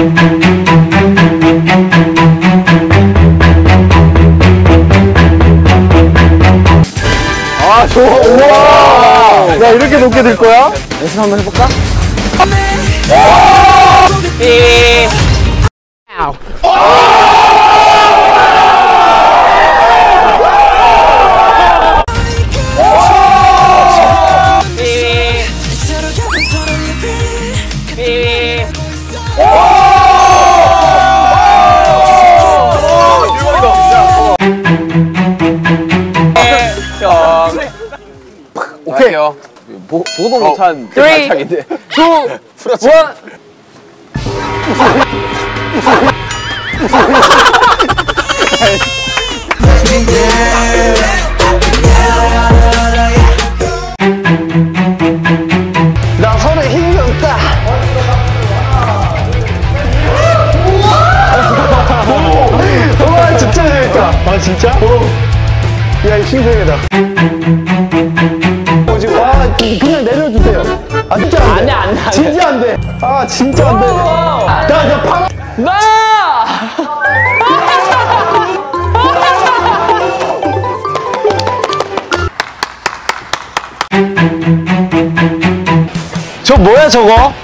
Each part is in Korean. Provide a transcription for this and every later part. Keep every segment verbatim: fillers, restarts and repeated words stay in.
아, 좋아. 우와. 야, 이렇게 높게 될 거야? 연습 한번 해볼까? 삐. 아우. 오케이. 보, 보도 못한 그 발차기인데. 투, 풀었지. 원. 나 손에 힘이 없다. 와, 진짜 재밌다. 아, 진짜? 야, 이 신세계다. 아, 그냥 내려주세요. 아, 진짜 안 돼. 안 돼, 안 돼. 진짜 안 돼. 아, 진짜 안 돼. 나, 나 파. 나! 저 뭐야, 저거?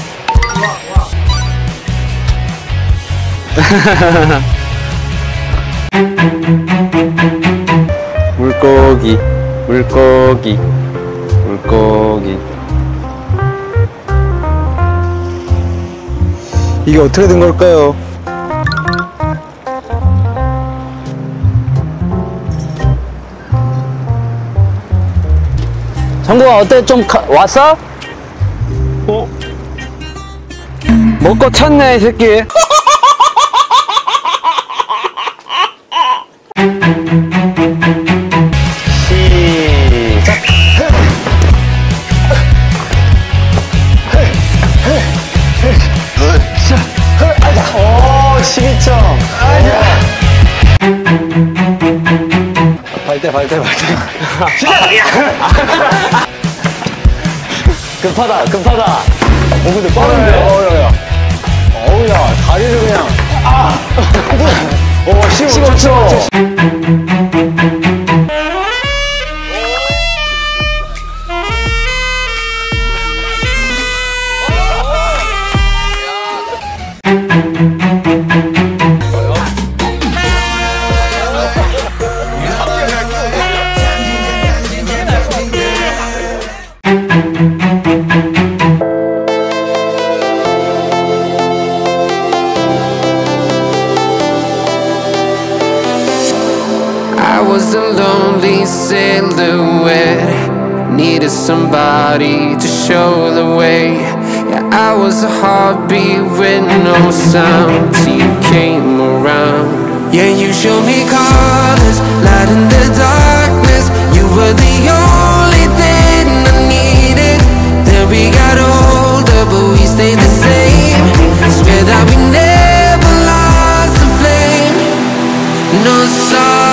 물고기, 물고기, 물고기. 이게 어떻게 된 걸까요? 정국아, 어때? 좀 가, 왔어? 어? 먹고 찼네, 이 새끼. 시작. 오, 십이 점. 발대, 발대, 발대. 급하다, 급하다. 오, 근데 빠른데? 어우, 야. 어우, 야, 다리를 그냥. 아! 오, 십오 초. I was a lonely silhouette, needed somebody to show the way. Yeah, I was a heartbeat with no sound till you came around. Yeah, you showed me colors, light in the darkness. You were the only thing I needed. Then we got older, but we stayed the same. Swear that we never lost the flame. Nostalgia,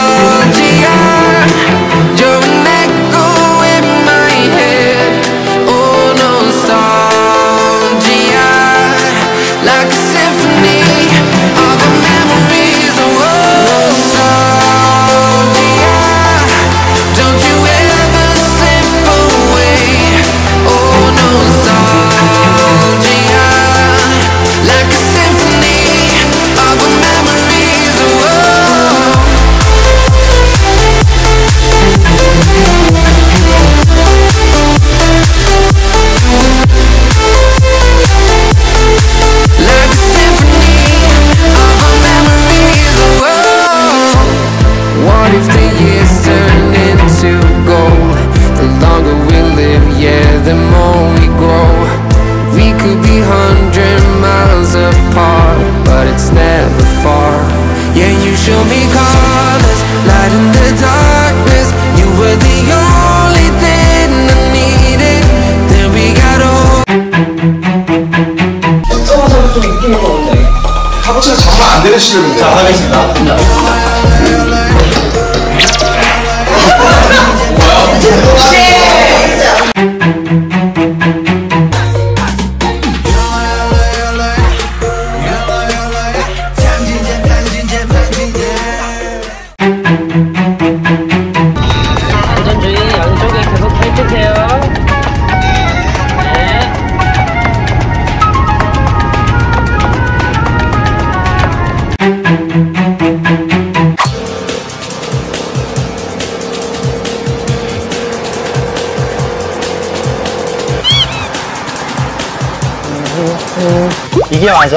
you're an echo in my head. Oh, nostalgia, like a symphony of our memories. Oh, nostalgia, don't you ever slip away. Oh, nostalgia, like a symphony of our memories. Oh, if the years turn into gold, the longer we live, yeah, the more we grow. We could be hundred miles apart, but it's never far. Yeah, you show me colors, light in the darkness. You were the only thing I needed. Then we got old. 써봐서 좀 느낌이 좋은데. 타부치는 장난 안 되는 실력인데. 자, 하겠습니다. 이게 맞아?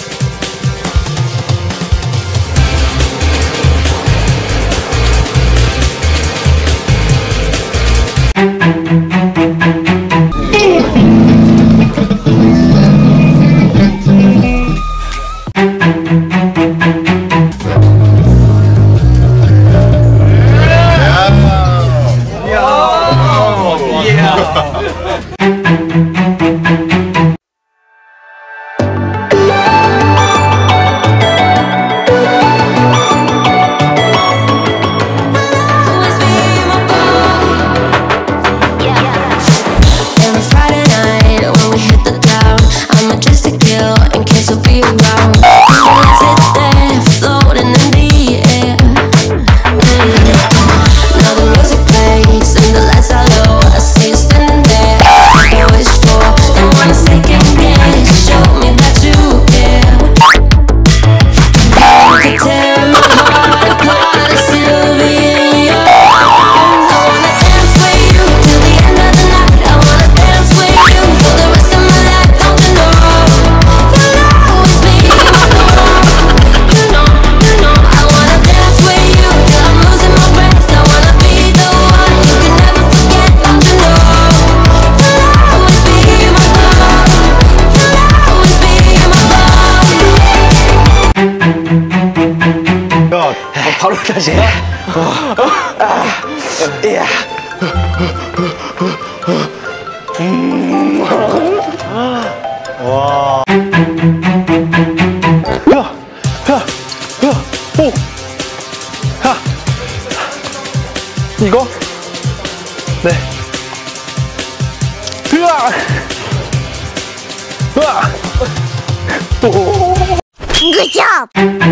바로 다시 해. 이야. 와. 야, 야, 야, 오. 야. 이거? 네. 으아. 으아. 오. Good job!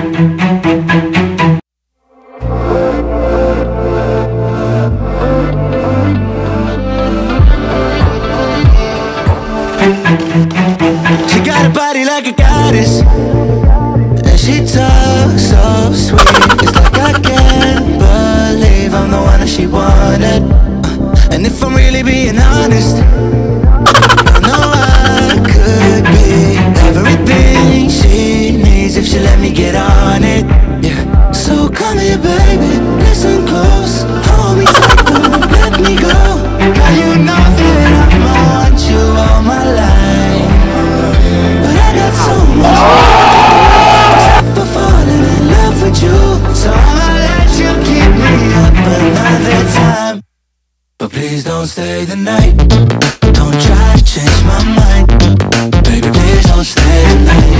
She got a body like a goddess, and she talks so sweet. It's like I can't believe I'm the one that she wanted. uh, And if I'm really being honest, I know I could be everything she needs if she let me get on it. Yeah. So come here, baby, listen close, hold me tight, don't let me go. Girl, you know that I'ma want you all my life, but I got so much love for falling in love with you. So I'ma let you keep me up another time, but please don't stay the night. Don't try to change my mind, baby, please don't stay the night.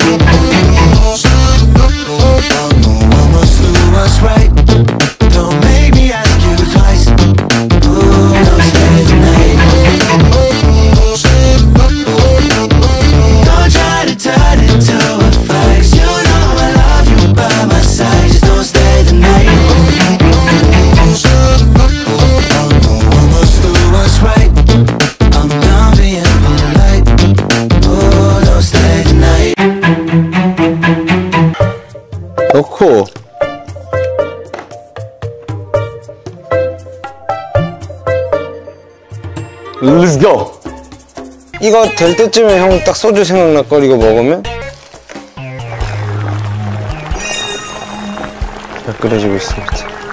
I must do what's right. Don't make me ask you twice. Ooh, don't stay the night. Don't try to turn it to a fight. You know I love you by my side. Just don't stay the night. I must do what's right. I'm done being polite. Ooh, don't stay the night. 넣고. Let's go. 이거 될 때쯤에 형 딱 소주 생각날 걸 이거 먹으면 잘 끓여지고 있습니다.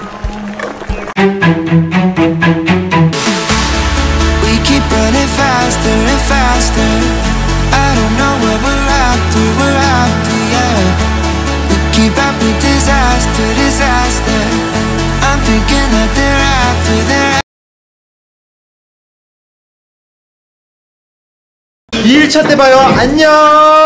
We keep running faster and faster. I don't know what we're after, we're after, yeah. We keep up with disaster, disaster. I'm thinking that they're after, they're after. 이 일차 때 봐요. 안녕.